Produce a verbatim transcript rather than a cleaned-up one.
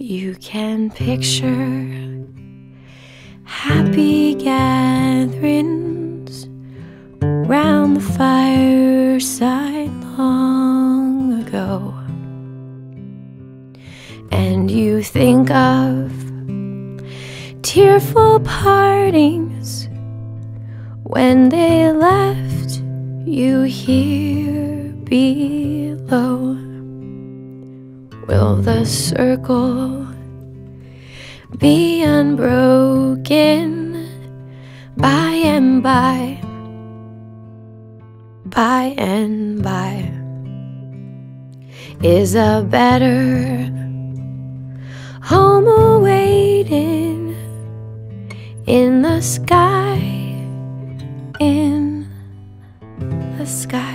You can picture happy gatherings round the fireside long ago, and you think of tearful partings when they left you here below. Will the circle be unbroken by and by, by and by? Is a better home awaiting in the sky, in the sky?